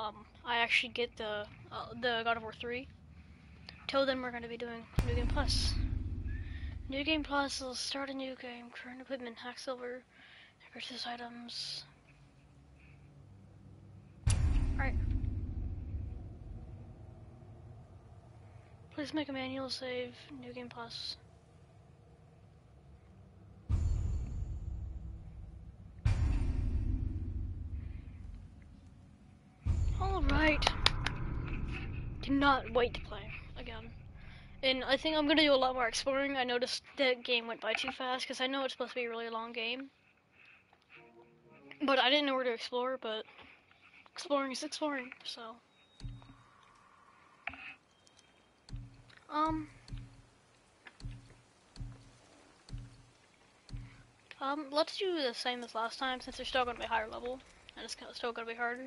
I actually get the God of War 3. Till then, we're going to be doing New Game Plus. New Game Plus will start a new game, current equipment, hack silver, purchase items. Alright. Please make a manual save, New Game Plus. Alright. Cannot wait to play again. And I think I'm gonna do a lot more exploring. I noticed the game went by too fast because I know it's supposed to be a really long game. But I didn't know where to explore, but exploring is exploring, so. Let's do the same as last time since they're still gonna be higher level. And it's still gonna be harder.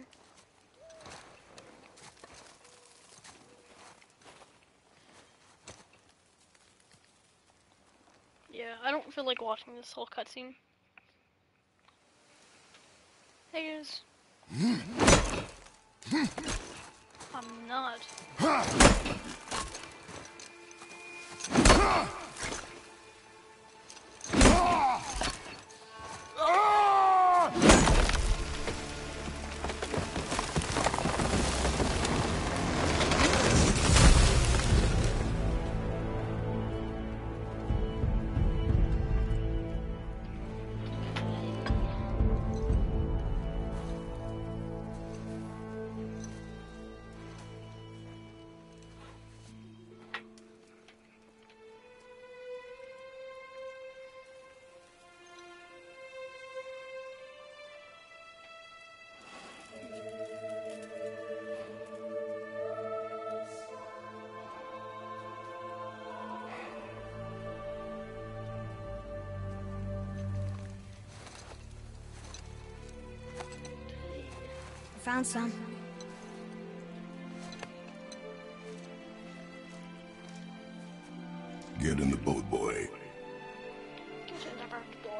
Yeah, I don't feel like watching this whole cutscene. Hey guys. I'm not. Found some. Get in the boat, boy. Get in the boat, boy.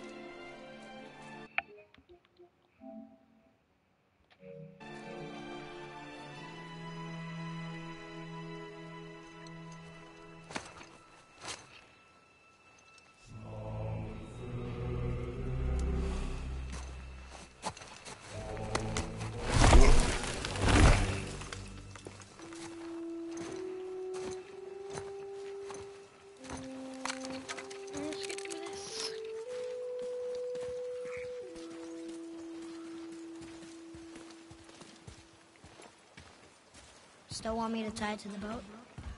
Still want me to tie it to the boat?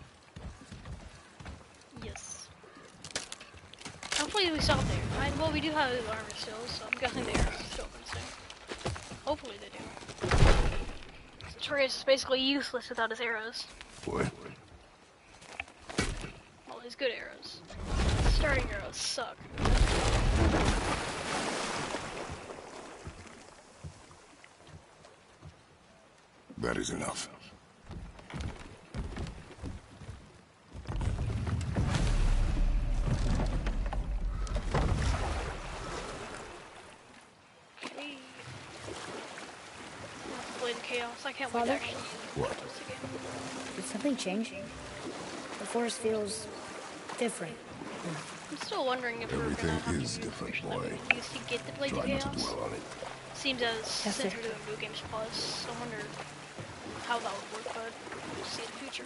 Yes. Hopefully we stop there. Well, we do have the armor still, so I'm guessing the arrows still gonna stay. Hopefully they do. Atreus is basically useless without his arrows. Boy. Well, his good arrows. Starting arrows suck. That is enough. Chaos. I can't wait to actually use this again. Did something change? The forest feels different. I'm still wondering if we're gonna have is to different, that we boy. can use to get to play the Try not to Chaos. dwell on it. Seems as Yes, since sir. we're doing New Games Plus, I wonder how that would work, but we'll see in the future.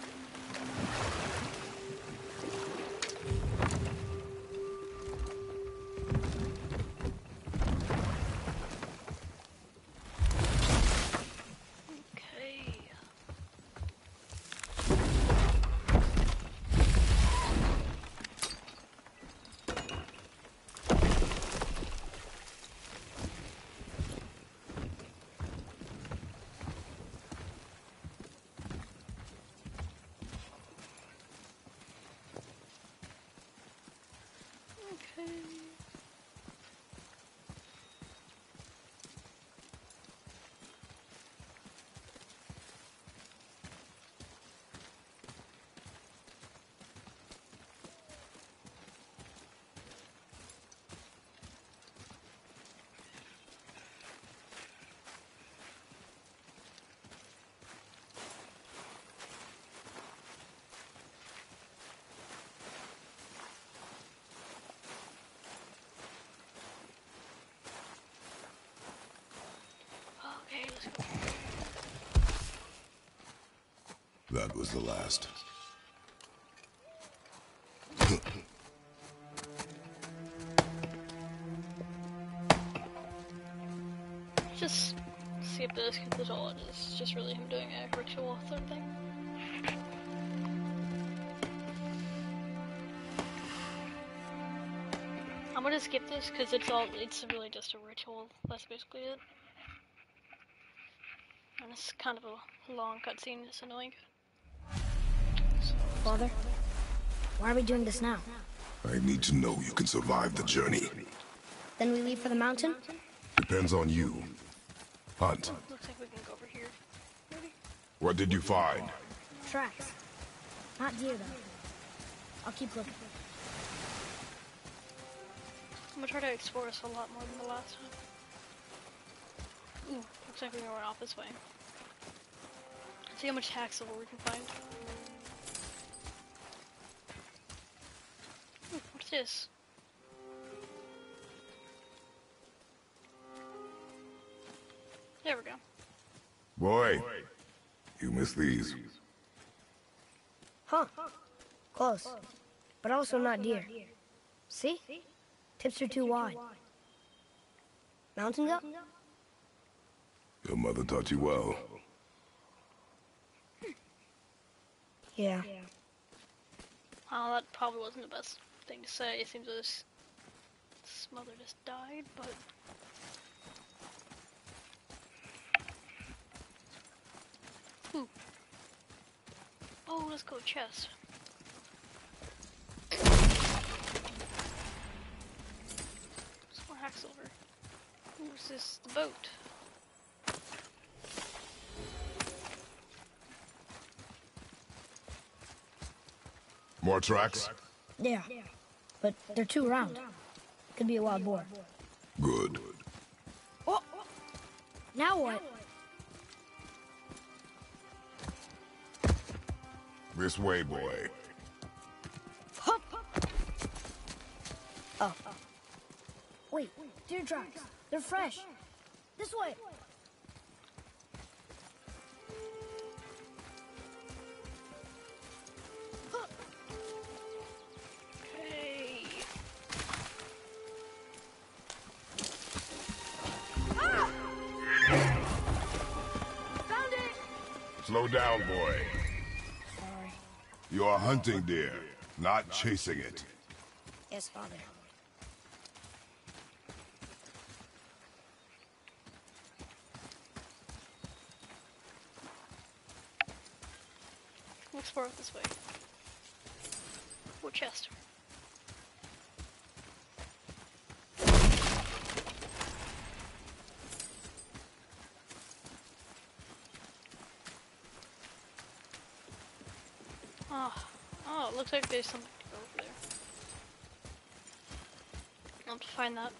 That was the last. Just skip this because that's all it is. It's just really him doing a ritual sort of thing. I'm gonna skip this because it's really just a ritual. That's basically it. And it's kind of a long cutscene. It's annoying. Father, why are we doing this now? I need to know you can survive the journey. Then we leave for the mountain? Depends on you. Hunt. Looks like we can go over here. Maybe? What did you find? Tracks. Not deer, though. I'll keep looking. I'm gonna try to explore this a lot more than the last time. Ooh, looks like we're going off this way. See how much hack silver we can find. Ooh, what's this? There we go. Boy, you missed these. Huh. Close. But also not deer. See? Tips are too wide. Mountain goat? Your mother taught you well. Yeah. Oh, that probably wasn't the best thing to say. It seems as his mother just died, but... Ooh. Oh, let's go chest. Some more hack silver. Ooh, is this the boat? More tracks? Yeah. But they're too round. Could be a wild boar. Good. Oh! Now what? This way, boy. Hup! Oh. Wait, deer tracks. They're fresh. This way. Hey. Ah! Found it! Slow down, boy. Sorry. You are hunting deer, not chasing it. Yes, Father. We'll explore it this way. What chest? Oh, it looks like there's something to go over there. I'll have to find that.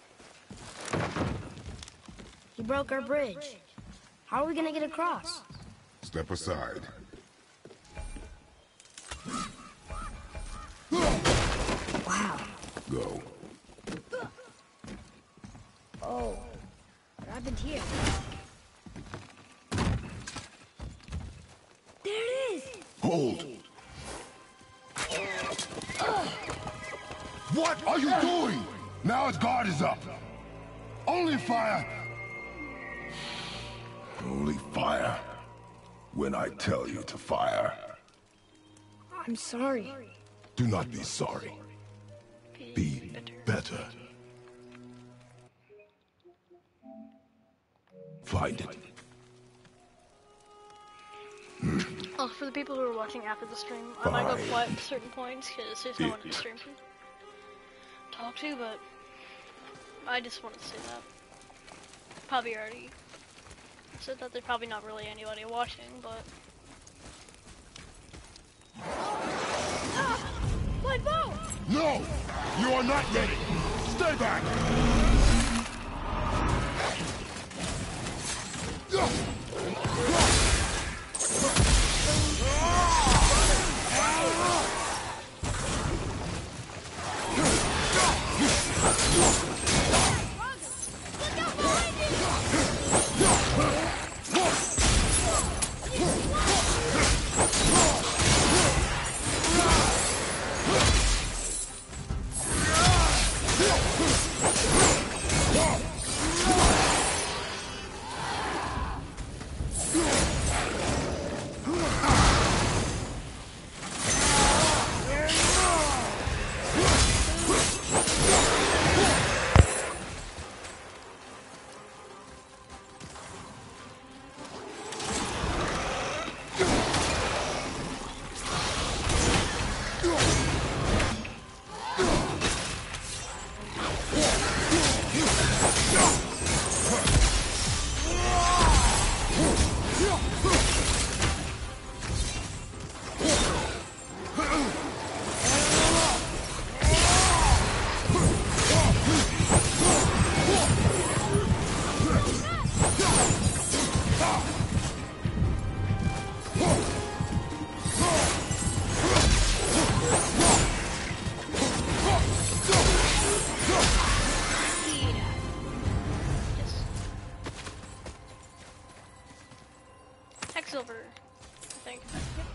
He broke our bridge. How are we gonna get across? Step aside. Wow. Go. Oh. What happened here? There it is! Hold! What are you doing? Now his guard is up. Only fire. Only fire. When I tell you to fire. I'm sorry. Do not be sorry. Be better. Find it. Oh, for the people who are watching after the stream, I might go quiet at certain points because there's no one in the stream to talk to, but I just wanted to say that. Probably already said that there's probably not really anybody watching, but... Ah! My bow! No! You are not ready! Stay back! hack silver, I think. Yep.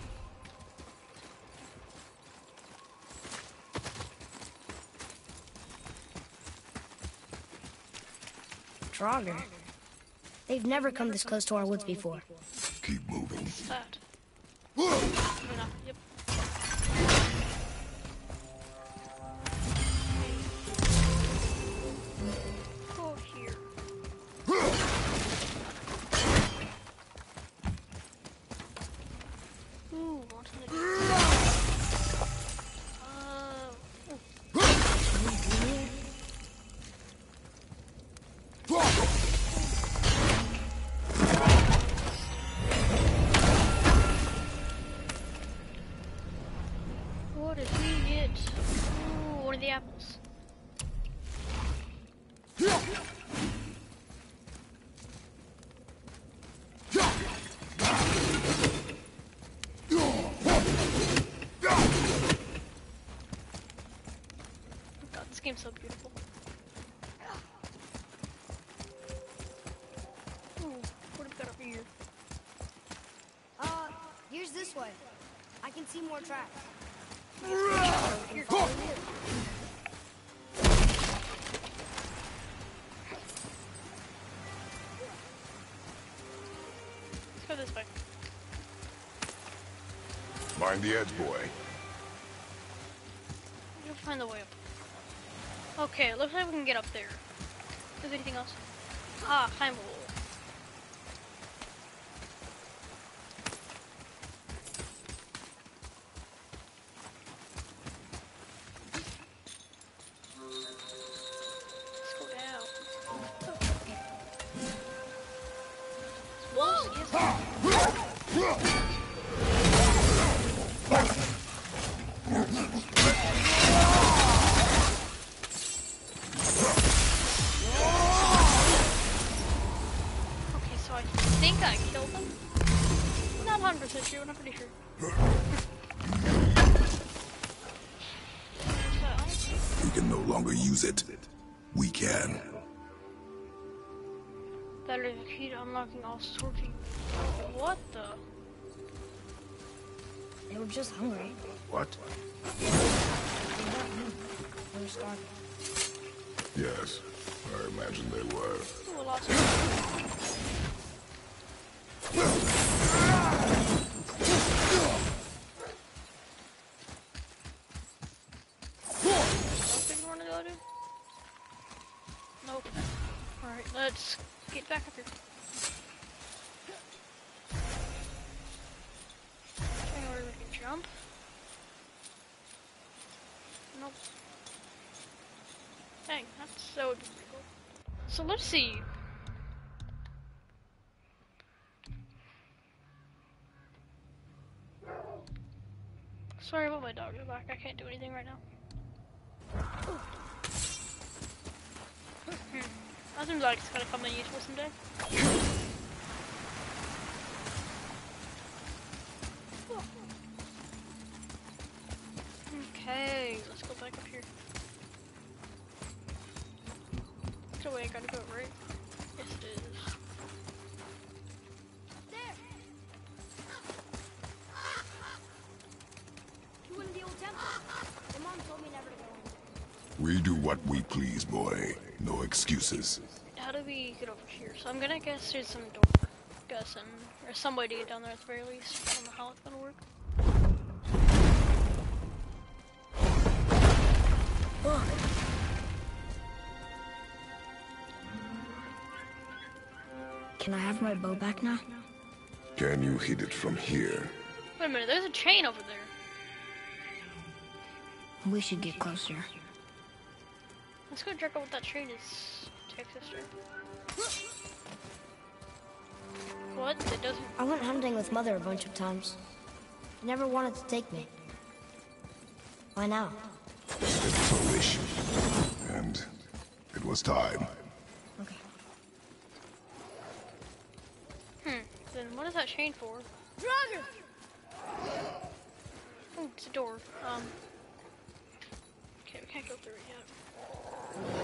Draugr. They've never come this close to our woods before. Keep moving. What's that? Oh, no. Yep. Go here. Ooh, want to what did we get? Ooh, one of the apples. God, this game's so beautiful. Ooh, what have we got over here? Here's this way. I can see more tracks. Here. Let's go this way. Mind the edge, boy. We'll find the way up. Okay, it looks like we can get up there. Is there anything else? Ah, climb wall. Let's go down. Walls, yes. Okay, so I think I killed them. Not 100% sure, but I'm pretty sure. We can no longer use it. We can. That is the key to unlocking all sorting. What the? They were just hungry. What? They were starving. Yes, I imagine they were. Ooh, a lot. Something you wanna go to? Nope. Alright, let's get back up here. Anywhere we can jump. Nope. Dang, that would be pretty cool. So let's see. Sorry about my dog in the back, I can't do anything right now. That seems like it's gonna come in useful someday. Okay, let's go back up here. That's the way I gotta go, right? Yes, it is. There! You in the old temple? My mom told me never to go in. We do what we please, boy. No excuses. How do we get over here? So I'm gonna guess there's some door. Guessing. Or some way to get down there at the very least. I don't know how it's gonna work. Look! Can I have my bow back now? Can you hit it from here? Wait a minute, there's a chain over there. We should get closer. Let's go check out what that chain is. Take sister. What? It doesn't. I went hunting with Mother a bunch of times. She never wanted to take me. Why now? It was her wish. And it was time. Okay. Then what is that chain for? Draugr! Oh, it's a door. Okay, we can't go through it yet.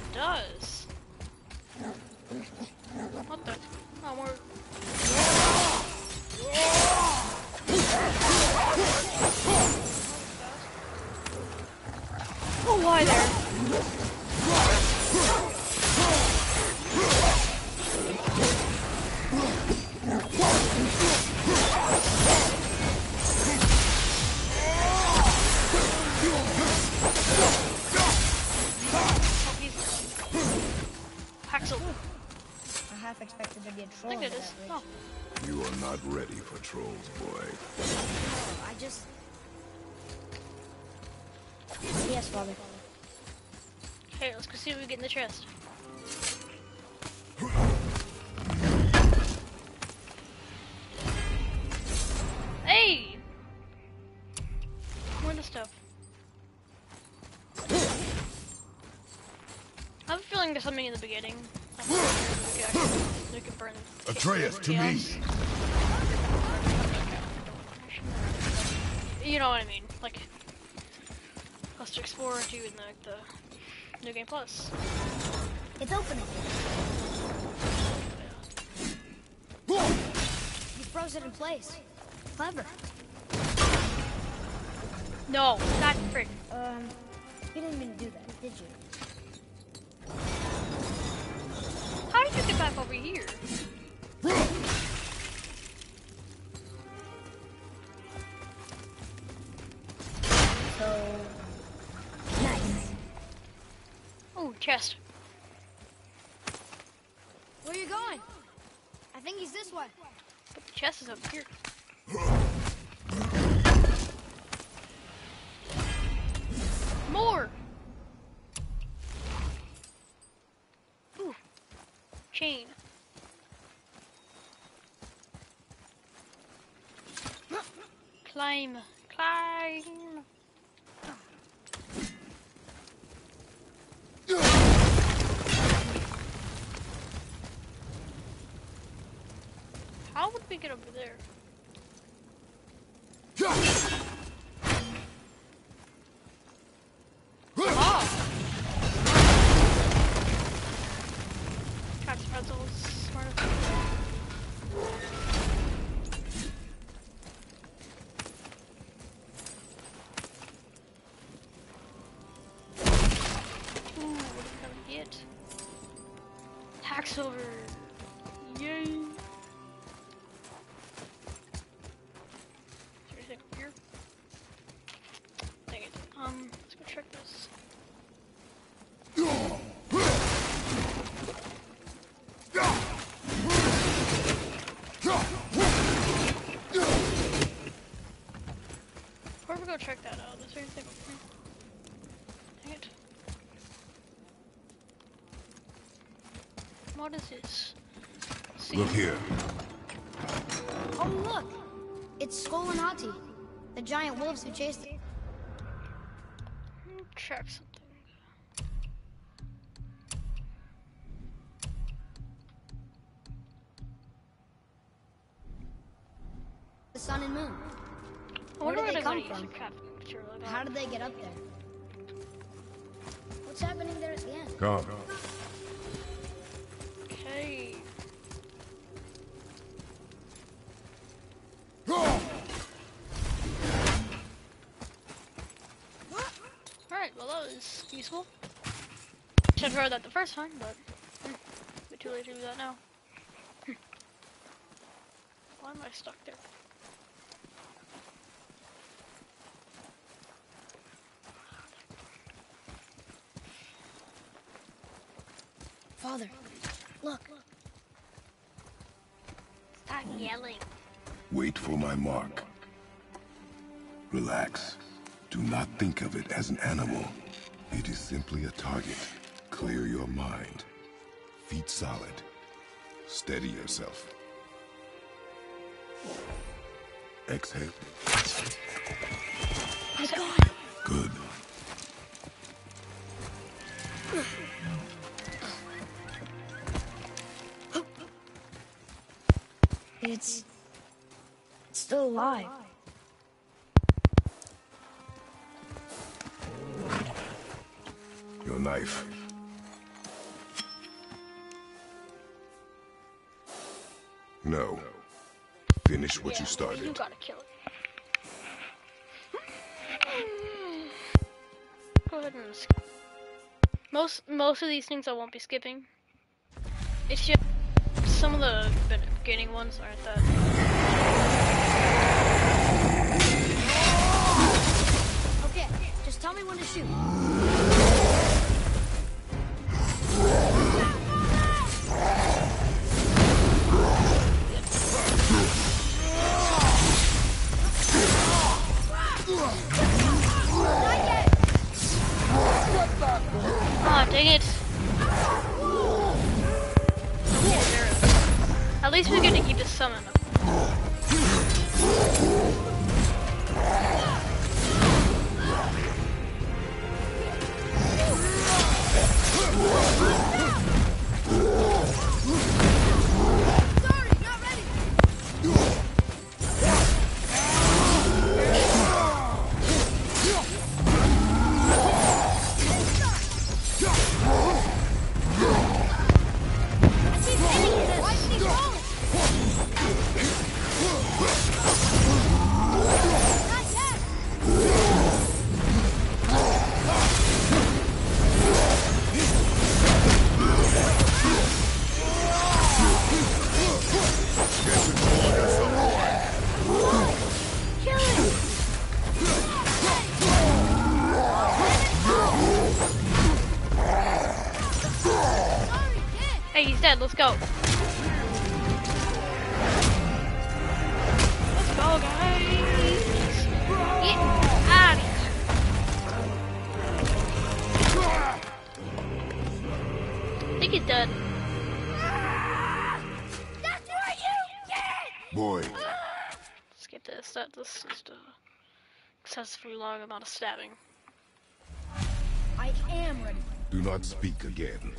does. What the? Oh, more. Oh, why there? Haxel. I half expected to be a I troll. think it is. Oh. You are not ready for trolls, boy. I just... Yes, Father. Okay, let's go see what we get in the chest. Hey! More of the stuff. I have a feeling there's something in the beginning. We could burn Atreus, to me. You know what I mean? Like, us to explore into in the New Game Plus. It's opening. You froze it in place. Clever. No, not frick. You didn't mean to do that, did you? How did you get back over here? So... Nice. Oh, chest. Where are you going? I think he's this way. But the chest is up here. More! Ooh. Chain. Climb. Climb. How would we get over there? Oh! Tracks pretzels. Smart. Ooh, what are we gonna get? Hacksilver. Yay! Is there anything up here? Dang it. Let's go check this. Before we go check that out, is there anything up here? Dang it. What is this? See. Look here. Oh, look! It's Skull and Hati, the giant wolves who chased it. Check something. The sun and moon. I Where wonder did they where come they're gonna from? use the crafting material. I got. How did they get up there? What's happening there at the end? Come. Okay. Alright, well that was useful. Should have heard that the first time, but a bit too late to do that now. Why am I stuck there? Father, look. Stop yelling. Wait for my mark. Relax. Do not think of it as an animal. It is simply a target. Clear your mind. Feet solid. Steady yourself. Exhale. My God! Good. It's still alive. Your knife. No. Finish what you You started. gotta kill it. Go ahead and skip. Most of these things I won't be skipping. It's just some of the beginning ones aren't that. Okay, just tell me when to shoot. Aw, dang it. At least we get to keep the summon up. Sorry, not ready. Hey, he's dead. Let's go. Let's go, guys. Get out of here. I think he's dead. That's what you get! Boy, Skip this. This is just a excessively long amount of stabbing. I am ready. do not speak again.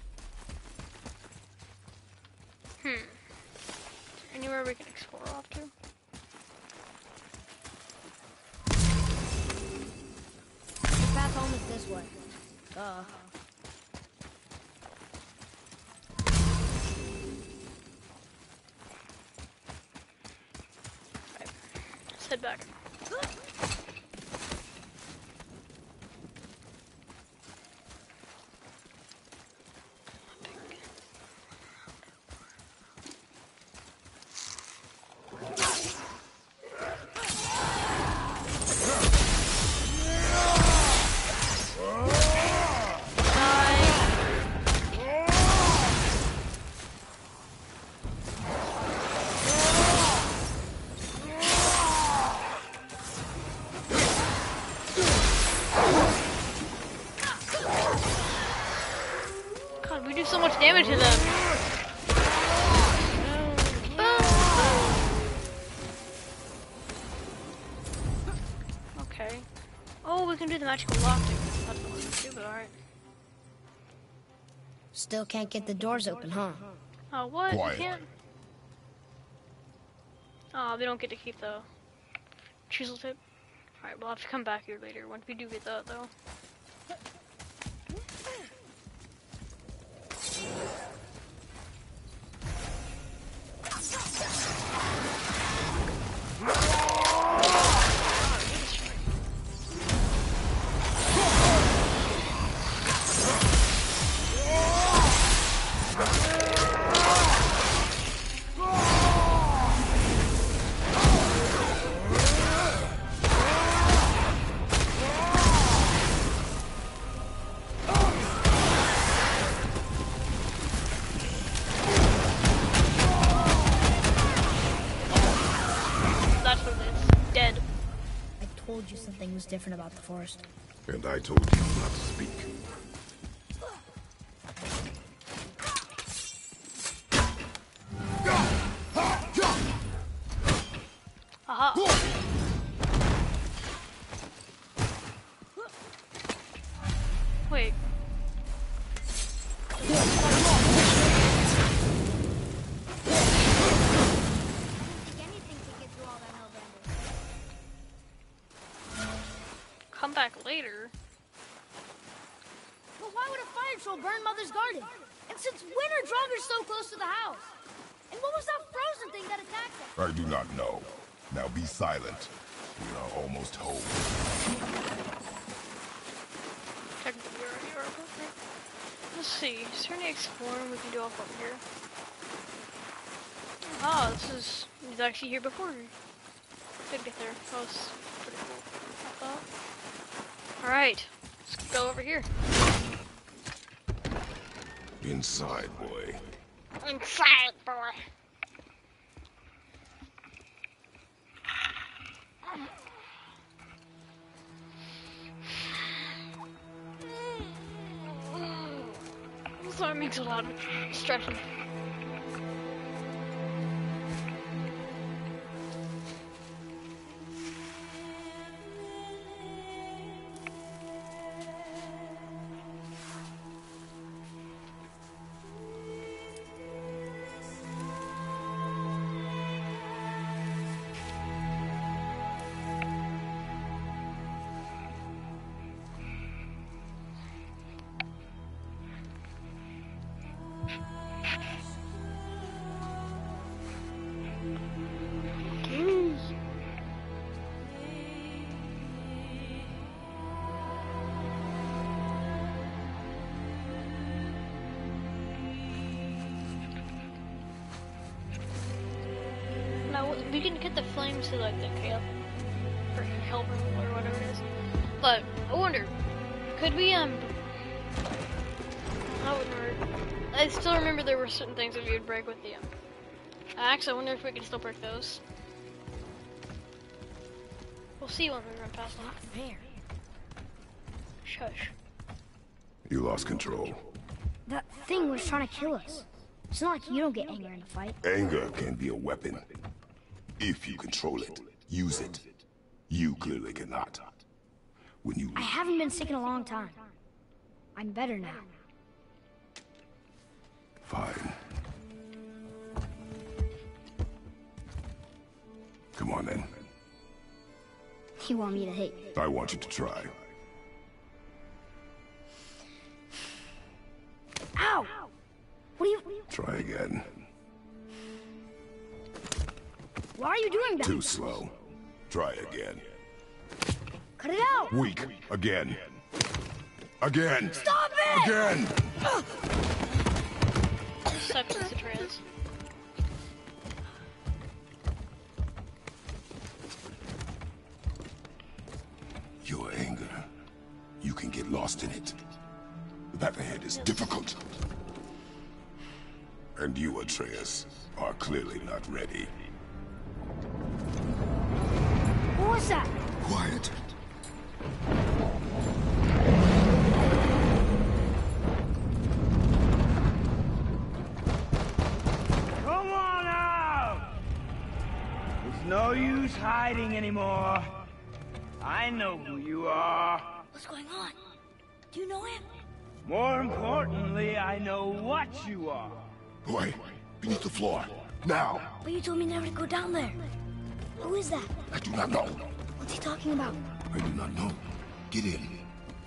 Anywhere we can explore off to? The path home is this way. Let's head back. God, we do so much damage to them. Okay. Oh, we can do the magical lock too. That's a little stupid, alright. Still can't get the doors open, huh? Oh, what? Quiet. We can't? Oh, we don't get to keep the chisel tip. Alright, we'll have to come back here later once we do get that, though. That's what it is. Dead. I told you something was different about the forest. And I told you not to speak. Aha. Wait. Come back later. But why would a fire troll burn Mother's garden? And since when are Draugrs so close to the house? And what was that frozen thing that attacked us? I do not know. Now be silent. We are almost home. Technically, we already are, but okay. Let's see. Is there any exploring we can do off over here? Ah, this is actually here before we did get there. That was pretty cool, I thought. Alright, let's go over here. Inside, boy. Inside, boy. Sorry, it makes a lot of stretching. Now, we can get the flames to like the camp or help or whatever it is. But I wonder, could we I wouldn't hurt. I still remember there were certain things that we would break with the axe. I wonder if we can still break those. We'll see when we run past them. Not there. Shush. You lost control. That thing was trying to kill us. It's not like you don't get anger in a fight. Anger can be a weapon. If you control it, use it. You clearly cannot. When you... I haven't been sick in a long time. I'm better now. Fine. Come on then. You want me to hate? I want you to try. Ow! What are you... Try again. Why are you doing that? Too slow. Try again. Cut it out! Weak. Again. Again. Stop it! Again. Sucks as it is. Your anger. You can get lost in it. The path ahead is difficult. And you, Atreus, are clearly not ready. What was that? Quiet. Come on out! There's no use hiding anymore. I know who you are. What's going on? Do you know him? More importantly, I know what you are. Boy, beneath the floor. Now. But you told me never to go down there. Who is that? I do not know. What's he talking about? I do not know. Get in.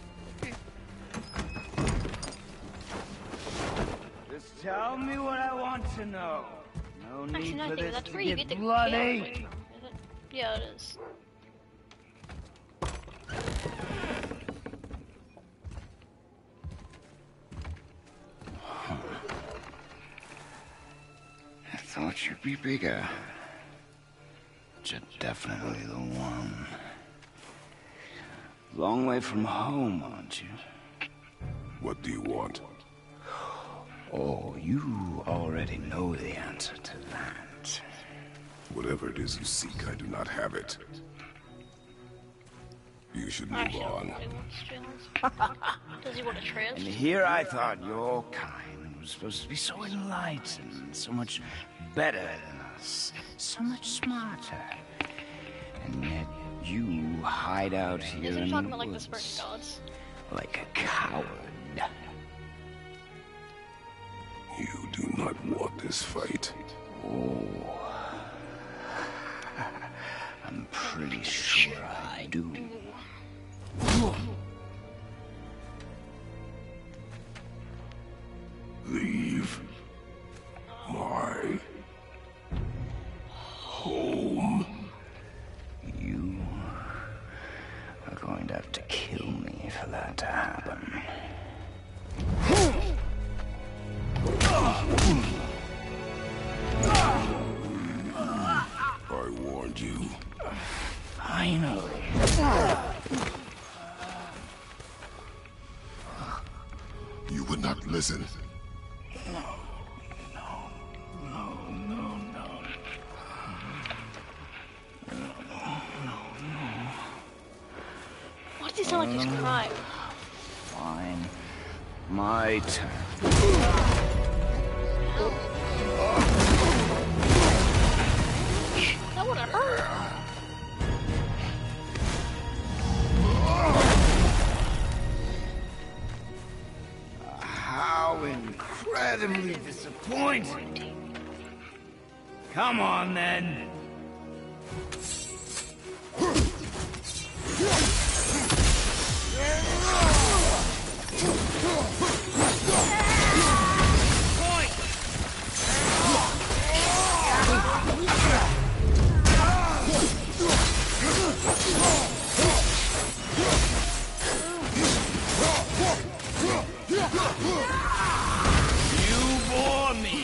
Just tell me what I want to know. No Actually, need no, I for think this that's to where you get get the bloody. kill. Is it? Yeah, it is. I thought you'd be bigger. But you're definitely the one. Long way from home, aren't you? What do you want? Oh, you already know the answer to that. Whatever it is you seek, I do not have it. You should move Actually, on. Does he want to trans? And here I thought your kind was supposed to be so enlightened, so much better than us, so much smarter. And yet you hide out here Is he in talking the about like the woods Spartan gods? like a coward. You do not want this fight. Oh, I'm pretty sure I do. Leave my listen. Why does he sound like he's crying? Fine. My turn. That would have hurt. How incredibly disappointing. Come on, then. You bore me.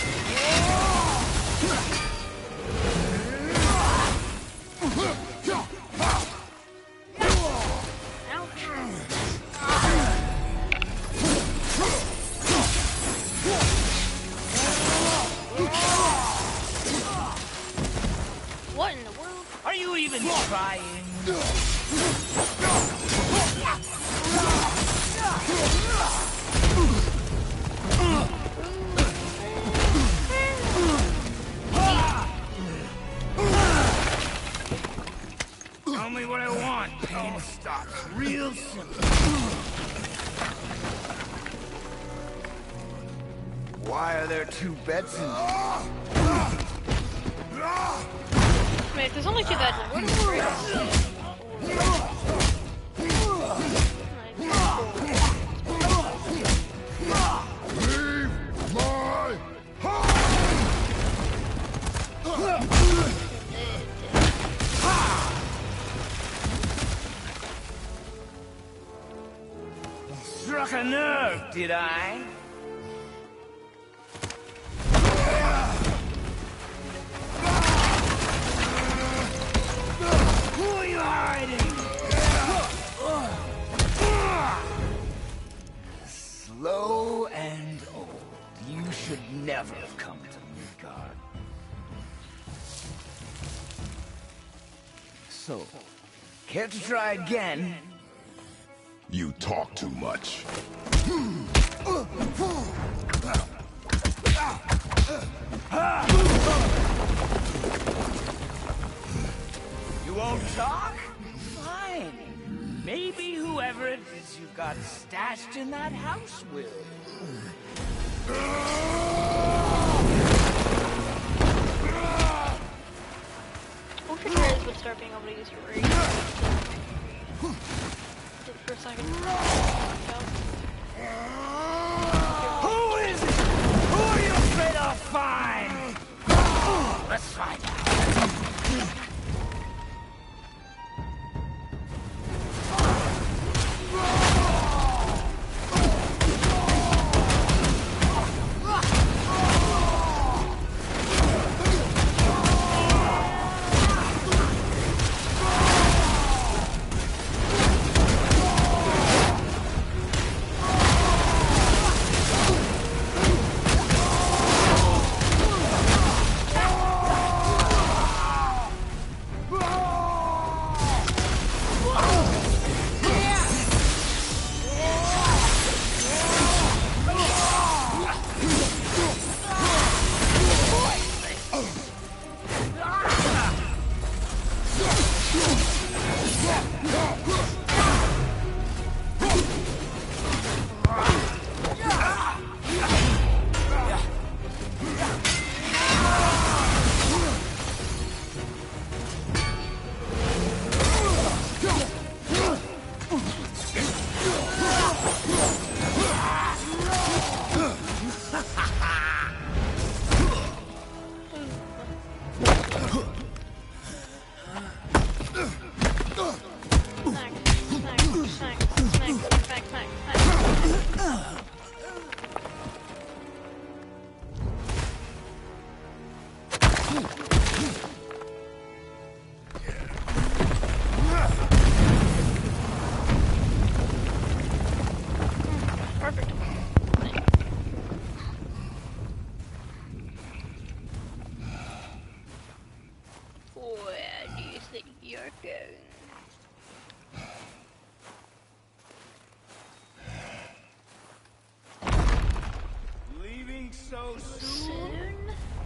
What in the world? Are you even trying? Tell me what I want. Pain stops real simple. Why are there two beds in here? Wait, there's only 2 beds. Where do we Leave my Struck a nerve, did I? Who are you hiding? Slow and old. You should never have come to Midgard. So, care to try again? You talk too much. You won't talk? Fine. Maybe whoever it is you've got stashed in that house will. What if your parents would start being able to use your rage? For a second. Who is it? Who are you afraid I'll find? Let's find out. Okay. Leaving so soon? Soon?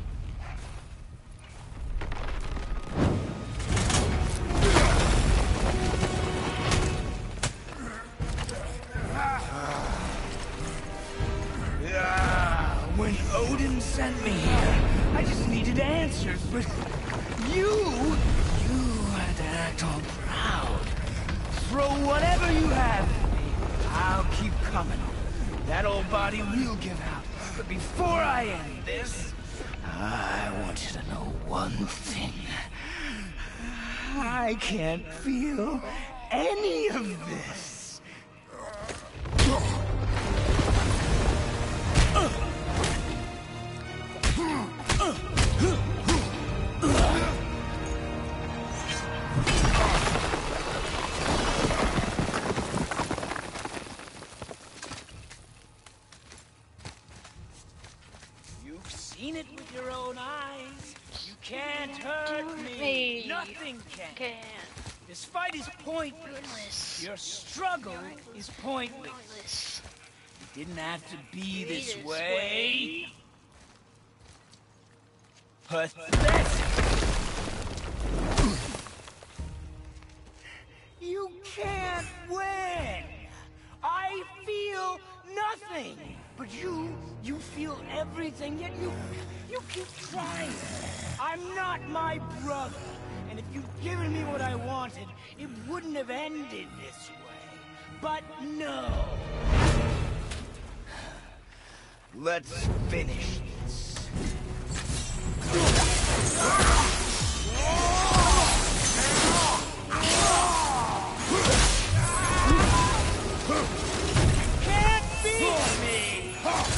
When Odin sent me here, I just needed answers, but you had to act all proud. Throw whatever you have at me. I'll keep coming. That old body will give out. But before I end this, I want you to know one thing. I can't feel any of this. You've seen it with your own eyes. You can't hurt me. Nothing can. This fight is pointless. Your struggle is pointless. It didn't have to be this way. Pathetic. You can't win. I feel nothing. But you feel everything, yet you keep trying. I'm not my brother. And if you'd given me what I wanted, it wouldn't have ended this way. But no. Let's finish this. Can't beat me!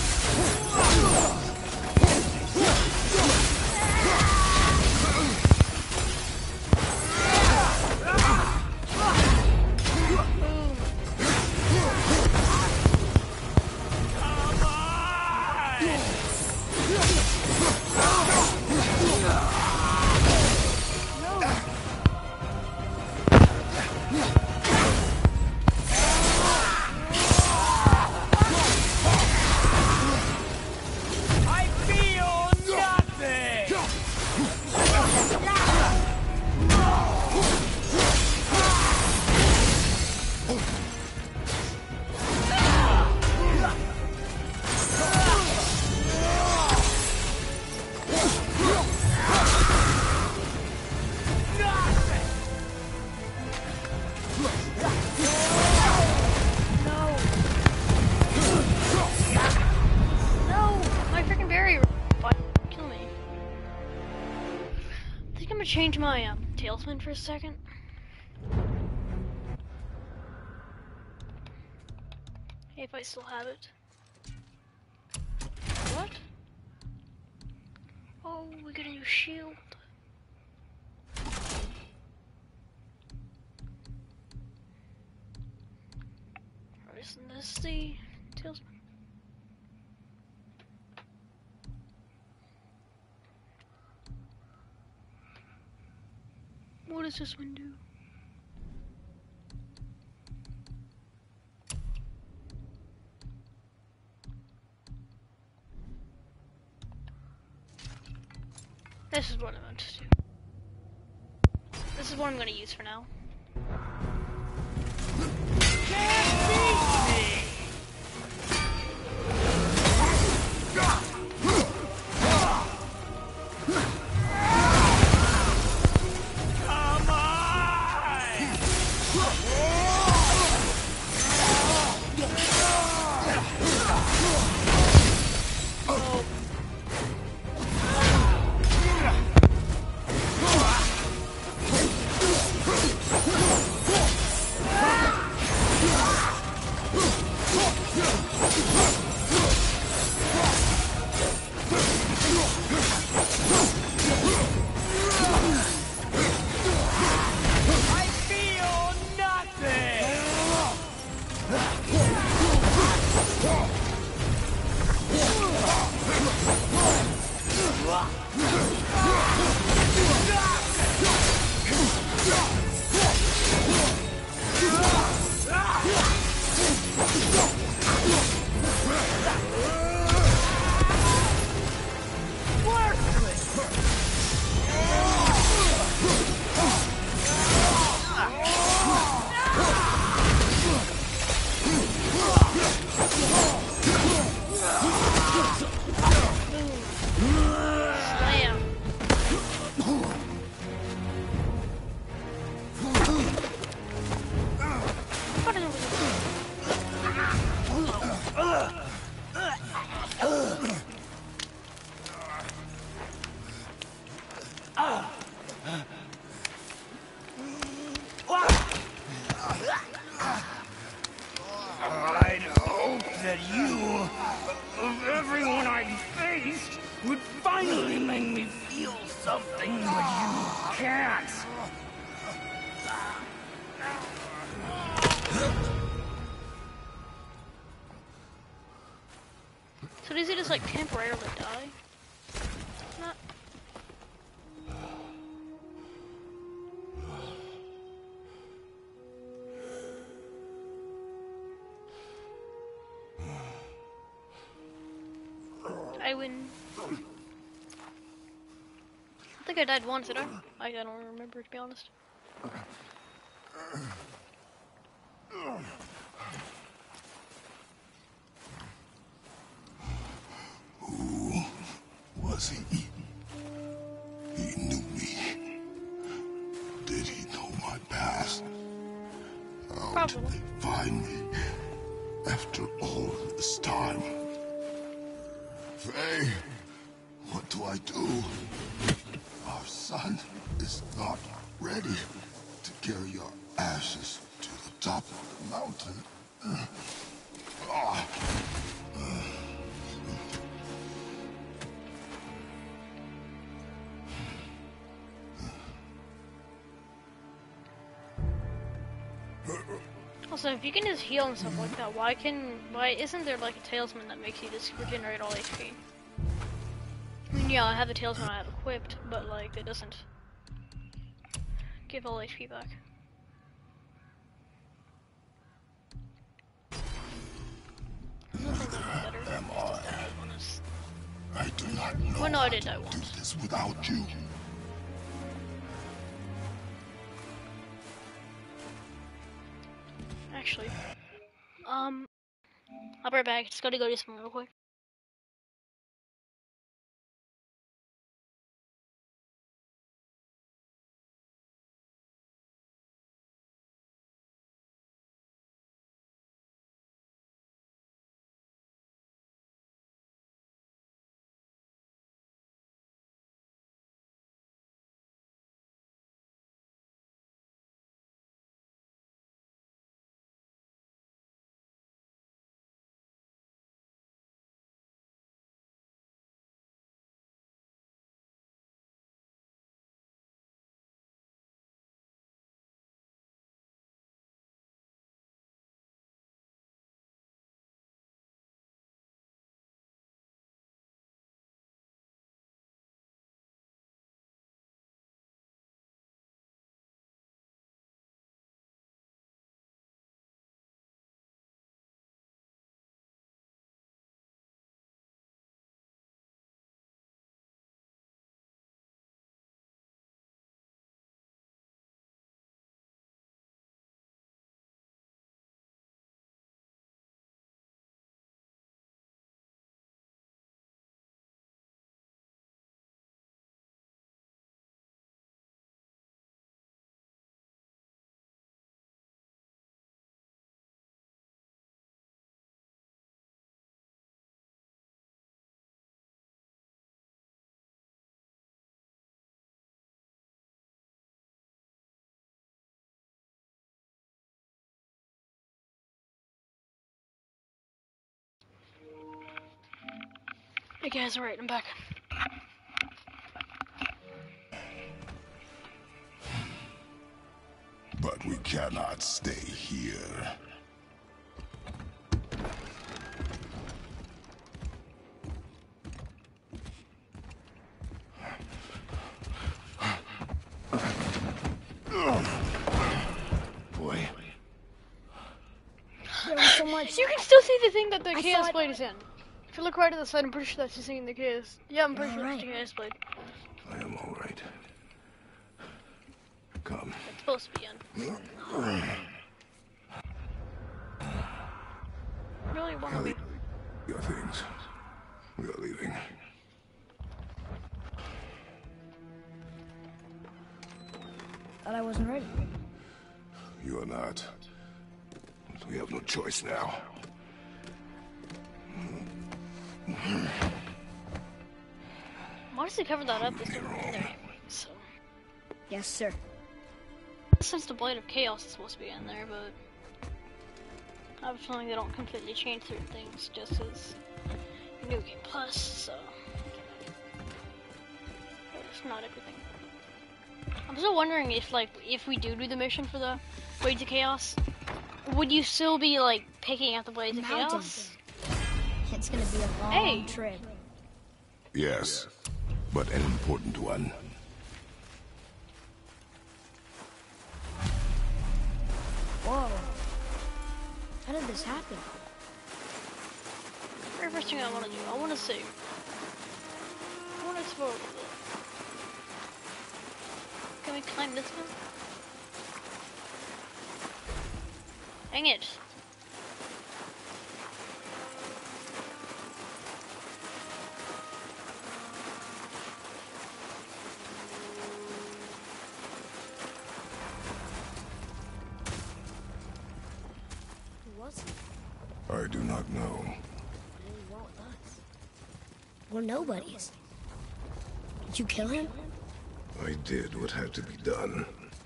I feel nothing! No! My freaking barrier kill me. I think I'm gonna change my talisman for a second. If I still have it. What? Oh, we got a new shield. Or isn't this the talisman? What does this one do? This is what I meant to do. This is what I'm gonna use for now. Can't beat me! Come on! something, but you can't. So does he just like temporarily die? Not. I win. I think I died once, did I? I don't remember, to be honest. Who was he? He knew me. Did he know my past? How did Probably. they find me after all this time? Faye, what do I do? Our son is not ready to carry your ashes to the top of the mountain. Ah. Also, if you can just heal and stuff like that, why isn't there like a talisman that makes you just regenerate all HP? I mean, yeah, I have the talisman I have equipped, but like, it doesn't give all HP back. Neither am I. I do not know Well, no, I how did to die do once. this without you. Actually, I'll be right back. Just gotta go do something real quick. Hey guys, alright, I'm back. But we cannot stay here. Boy. There was so much. You can still see the thing that the I chaos thought- blade is in. If you look right at the side, I'm pretty sure that's the thing in the chaos. Yeah, I'm pretty sure that's the Alright. chaos blade. I am all right. Come. It's supposed to be in. Really want to be. Your things. We are leaving. Thought I wasn't ready. You are not. We have no choice now. Why does he cover that up? There's nothing in there. So, Yes, sir. since the blade of chaos is supposed to be in there, but I have a feeling they don't completely change certain things just as New Game Plus. So, not everything. I'm still wondering if, like, if we do the mission for the Blades of Chaos, would you still be, like, picking out the Blades of Chaos? It's gonna be a long trip. Yes, but an important one. Whoa. How did this happen? Very first thing I want to do, I want to save. I want to explore a little bit. Can we climb this one? Dang it. Who was he? I do not know. What did he want with us? We're nobodies. Did you kill him? I did what had to be done.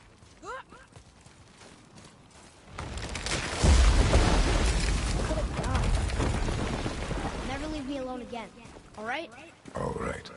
Could have died. Never leave me alone again. All right? All right.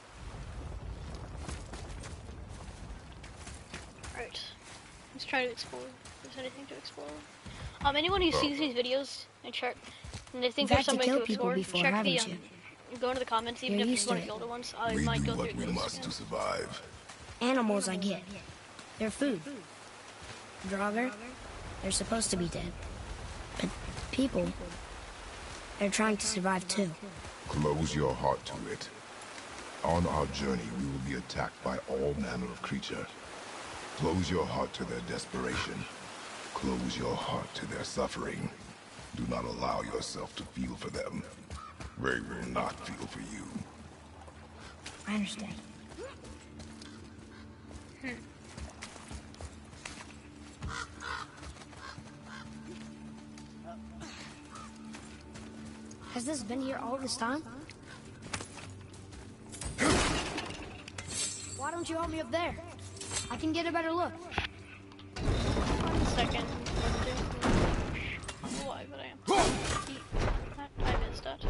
Alright. Let's try to explore. If there's anything to explore. Anyone who sees these videos and check, and they think You've there's had to something kill to people explore, before, check the, haven't you? go into the comments, even You're if used you to want to it. kill the ones, I We might do go what through we this must again. to survive. Animals I get. They're food. Draugr, they're supposed to be dead. But people, they're trying to survive too. Close your heart to it. On our journey, we will be attacked by all manner of creature. Close your heart to their desperation. Close your heart to their suffering. Do not allow yourself to feel for them. They will not feel for you. I understand. Has this been here all this time? Why don't you help me up there? I can get a better look. 1 second. I don't know why, but I am. I missed that.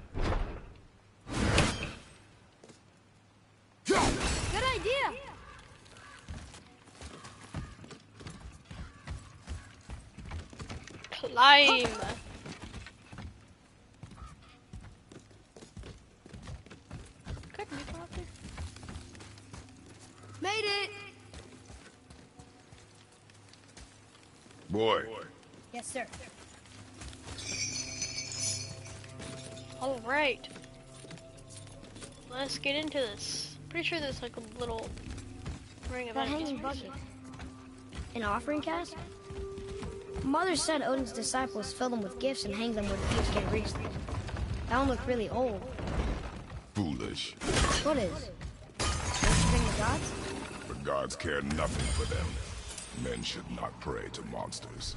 Good idea! Climb! Good, we go up there. Made it! Boy, Yes, sir. Alright. Let's get into this. Pretty sure there's like a little ring of That enemies. hanging bucket. An offering cast? Mother said Odin's disciples fill them with gifts and hang them where the thieves can't reach them. That one looked really old. foolish. What is? Worshipping the gods? The gods care nothing for them. Men should not pray to monsters.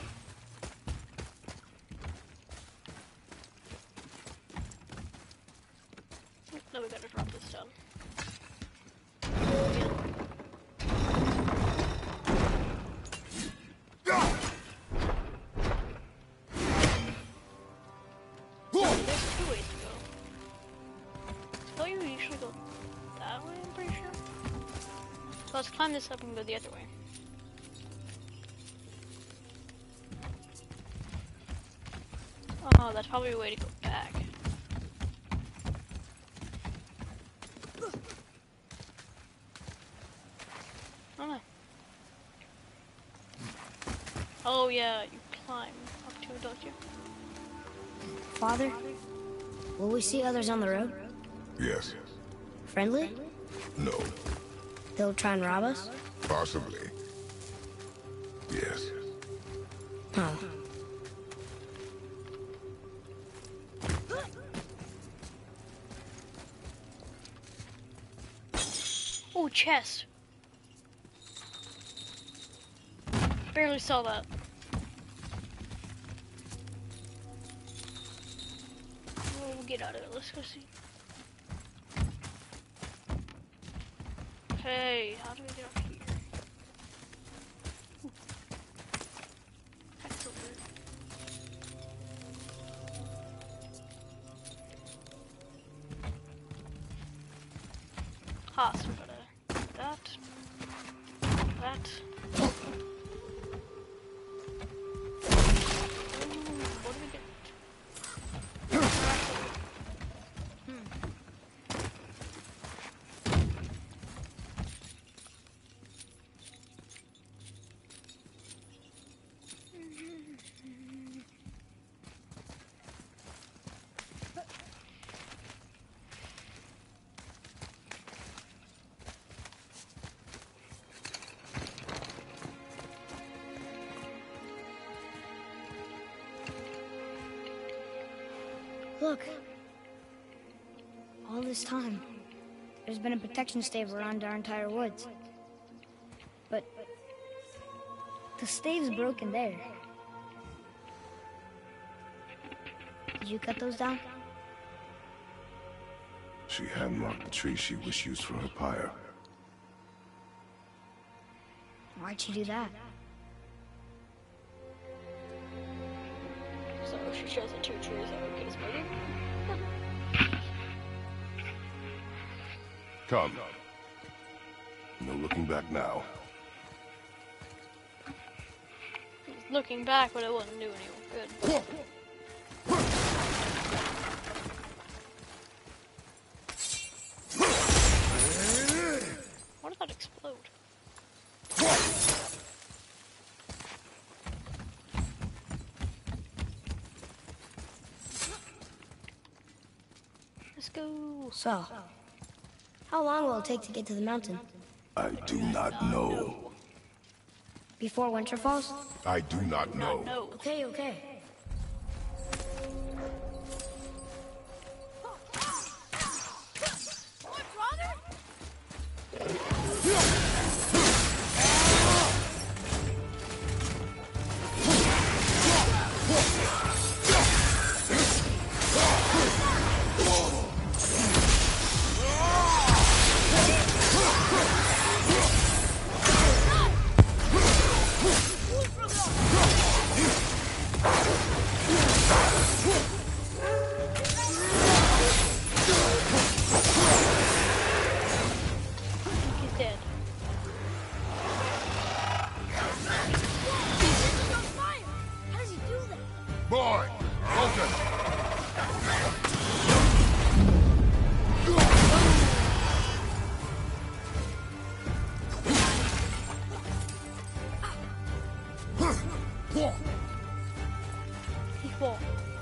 No, we gotta drop this down. There's 2 ways to go. Don't you usually go that way, I'm pretty sure? So let's climb this up and go the other way. Oh, that's probably a way to go back. Oh no. Oh yeah, you climb up to it, don't you? Father, will we see others on the road? Yes. Friendly? No. They'll try and rob us? Possibly. Yes. Oh. Oh, chest. Barely saw that. Oh, we'll get out of it. Let's go see. Hey, how do we get up here? Ooh. That's so weird. Ah, so we gotta do that. That. Ooh, what do we get? Look. All this time, there's been a protection stave around our entire woods. But the stave's broken there. Did you cut those down? She hand-marked the tree she wished used for her pyre. Why'd she do that? So she chose the 2 trees that would get us moving. Come. No looking back now. Looking back, but it wouldn't do anyone good. What did that explode? Let's go. So, how long will it take to get to the mountain? I do not know. Before winter falls? I do not know. No. Okay, okay. He's dead. How does he do that? Boy! Broken! He fought.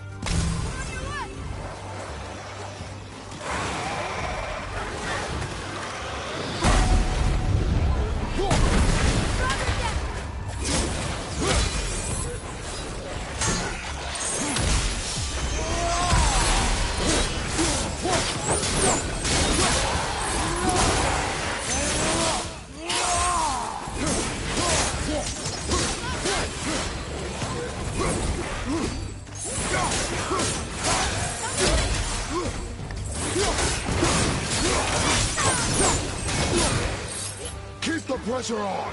Keep the pressure on!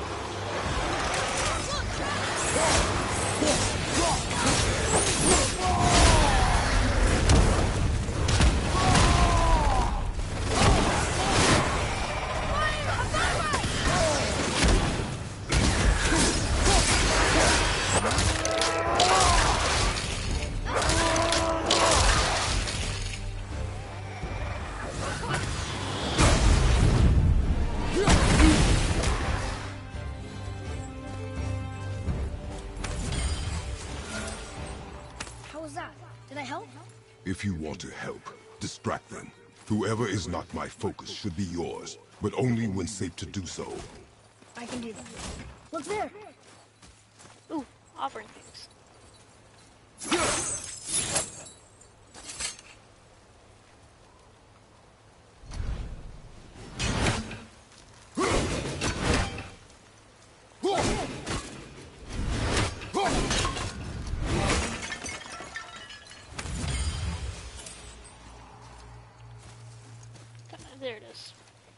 How was that? Did I help? If you want to help, distract them. Whoever is not my focus should be yours, but only when safe to do so. I can do that. Look there! Ooh, offering things. There it is.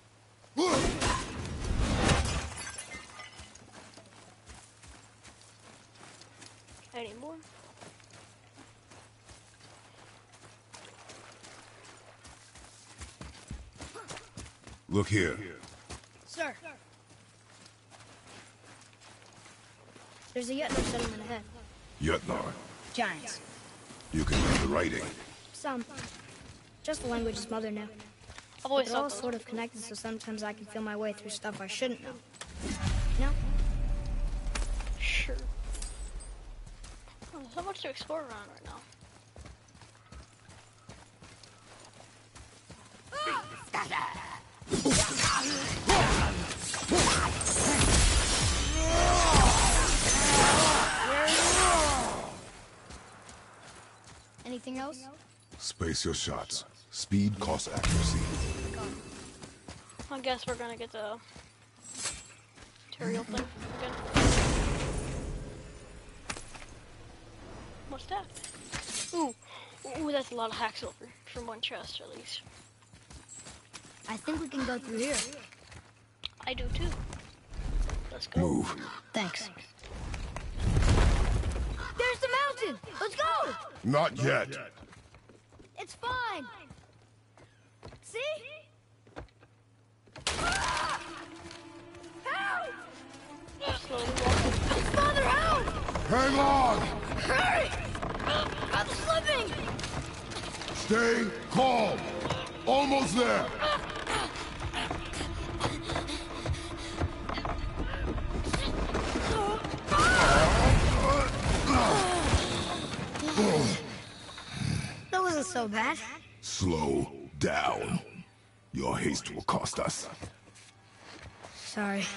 Any more? Look here. Sir. There's a Yetnar settlement ahead. Yetnar. Giants. You can read the writing. Some. Just the language his mother knew. I've always They're all thought those. sort of connected, so sometimes I can feel my way through stuff I shouldn't know. You know? Sure. Oh, there's so much to explore around right now. Anything else? Space your shots. Speed costs accuracy. I guess we're gonna get the material thing again. What's that? Ooh, that's a lot of hack silver from one chest at least. I think we can go through here. I do too. Let's go. Move. Thanks. There's the mountain! Let's go! Not yet. It's fine! See? Help! Slowly walking. Father, help! Hang on! Hurry! I'm slipping! Stay calm. Almost there. That wasn't so bad. Slow down. Your haste will cost us. Sorry.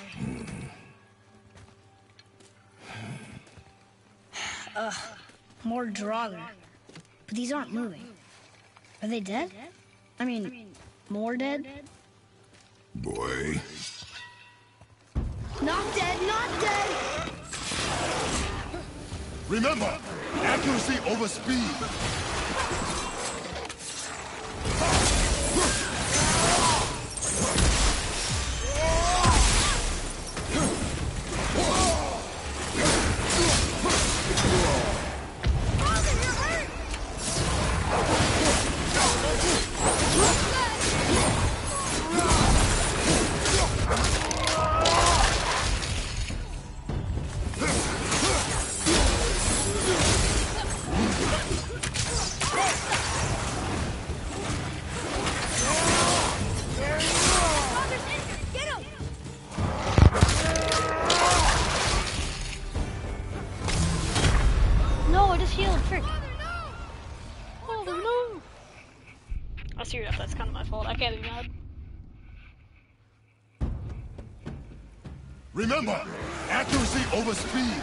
More Draugr. But these aren't moving. Are they dead? I mean, more dead? Boy. Not dead, not dead! Remember, accuracy over speed. No, I just healed. Frick. Oh no! I see that. That's kind of my fault. I can't be mad. Remember, accuracy over speed.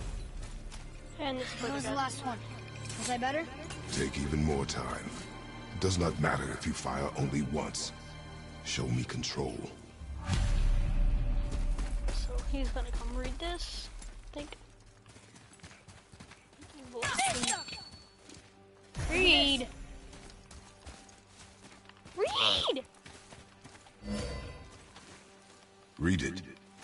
And this That was the last one. Was I better? Take even more time. It does not matter if you fire only once. Show me control. So he's gonna come read this, I think. Read! Read! Read it.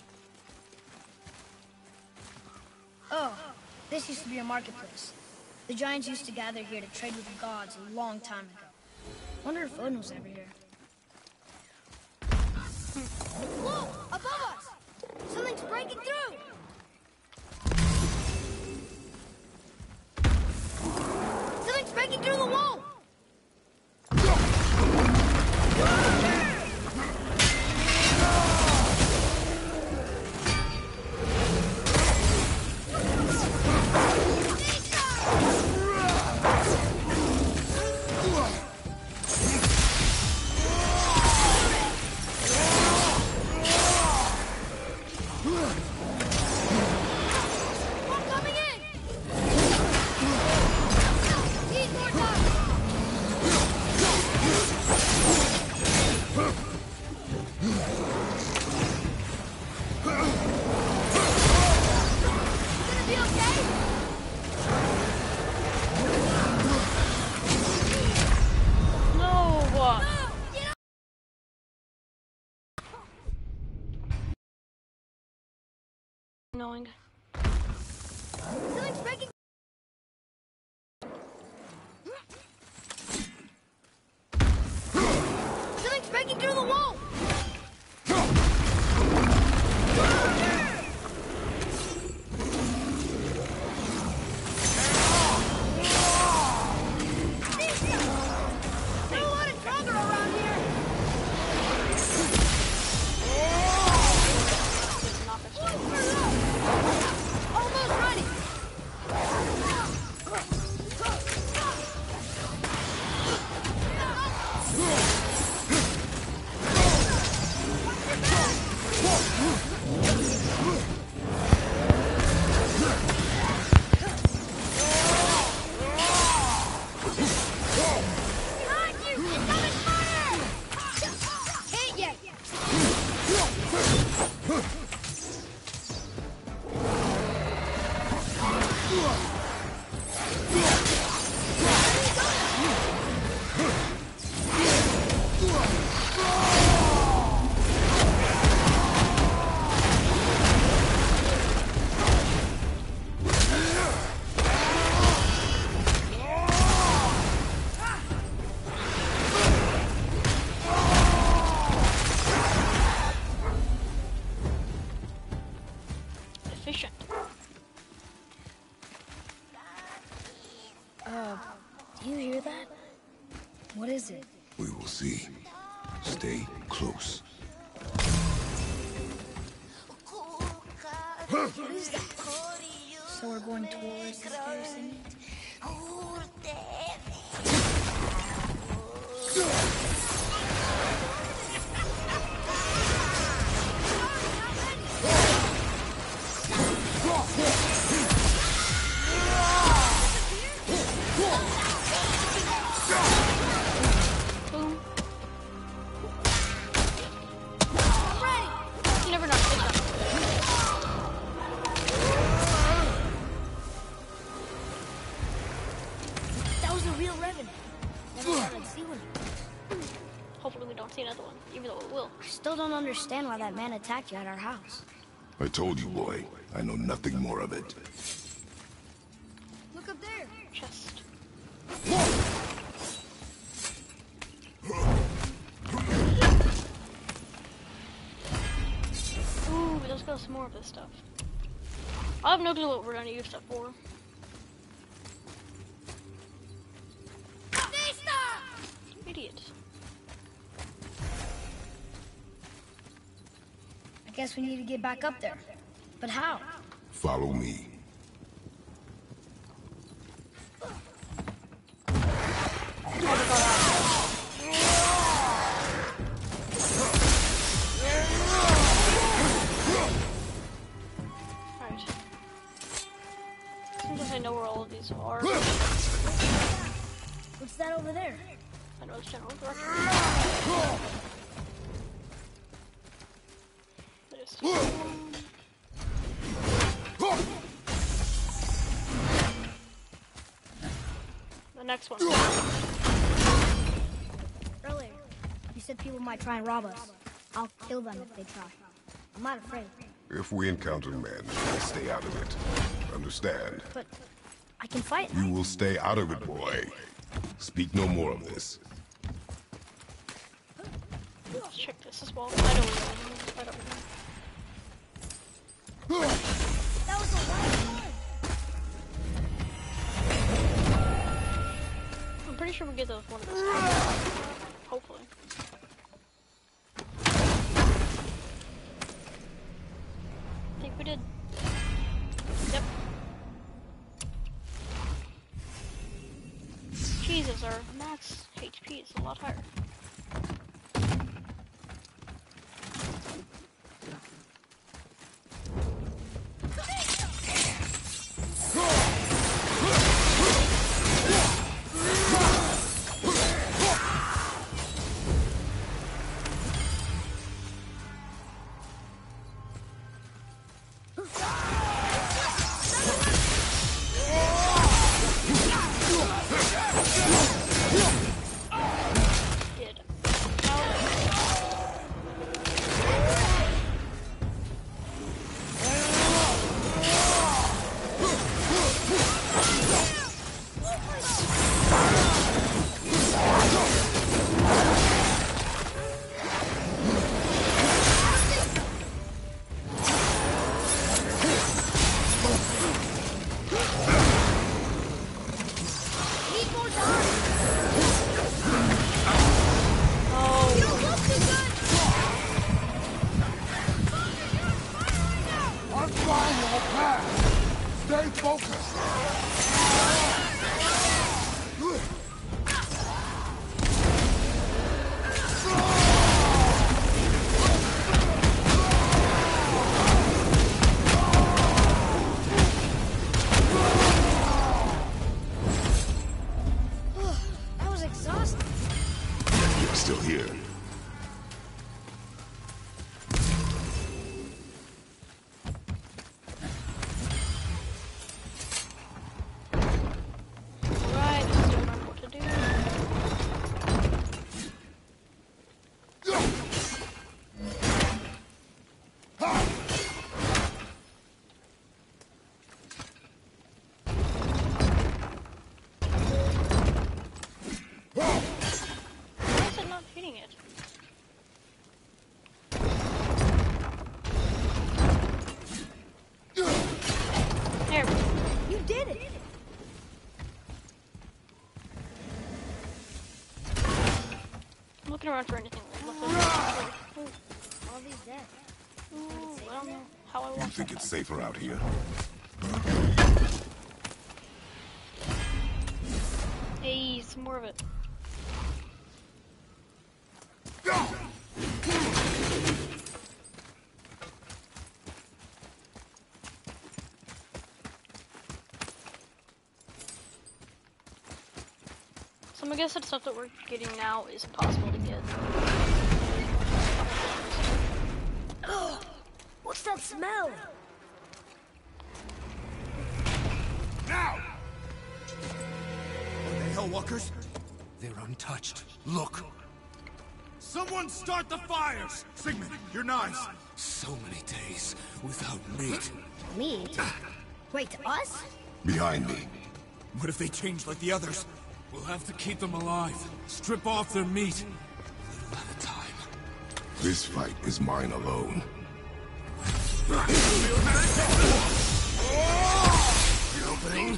Oh, this used to be a marketplace. The giants used to gather here to trade with the gods a long time ago. Wonder if Odin was ever here. Whoa! Above us! Something's breaking through! Something's breaking through the wall! Annoying. Something's breaking. Something's breaking through the wall. There's a lot of trouble around here. Almost ready. Behind you! Incoming fire! Hit ya! Efficient. Do you hear that? What is it? We will see. Stay close. What is that? So we're going towards the garrison? Boom. You never know. Good job. That was a real revenant. Never thought I'd see one. Hopefully we don't see another one, even though it will. I still don't understand why that man attacked you at our house. I told you, boy. I know nothing more of it. Look up there. Chest. Ooh, let's go some more of this stuff. I have no clue what we're gonna use stuff for. Idiot. I guess we need to get back up there. But how? Follow me. Alright. Since I know where all of these are, What's that over there? I know general direction. There's the next one. Earlier, you said people might try and rob us. I'll kill them if they try. I'm not afraid. If we encounter men, stay out of it. Understand? But I can fight. You will stay out of it, boy. Speak no more of this. Let's check this as well. I don't know. That was a lot. I'm pretty sure we get those one of those. Hopefully. I think we did. Yep. Jesus, our max HP is a lot higher. Stay focused. That was exhausting. You're still here. Alright, let's do what to do. Why is it not hitting it? There we go. You did it. I'm looking around for anything. Ooh, All these dead. I don't know how I You want think it's safer out here? Hey, some more of it. So I guess the stuff that we're getting now is impossible to get. What's that smell? Now! Are they Hellwalkers? They're untouched. Look. Someone start the fires! Sigmund, your knives. So many days without meat. Meat? Wait, us? Behind me. What if they change like the others? We'll have to keep them alive. Strip off their meat. A little at a time. This fight is mine alone. The opening.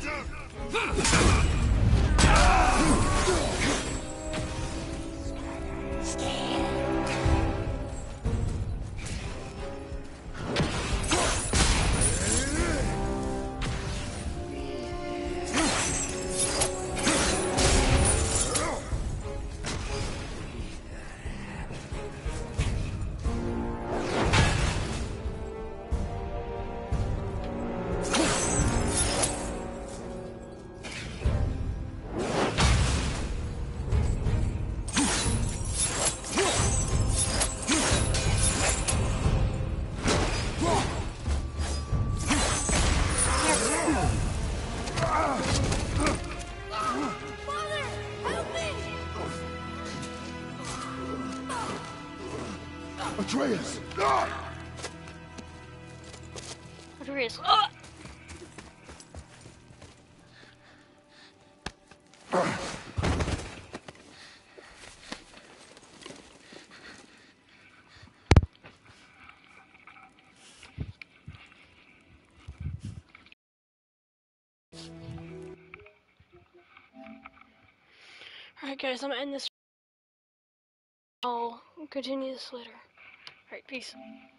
Atreus! Ah! Atreus. Ah! Alright guys, I'm gonna end this. I'll continue this later. Alright, peace.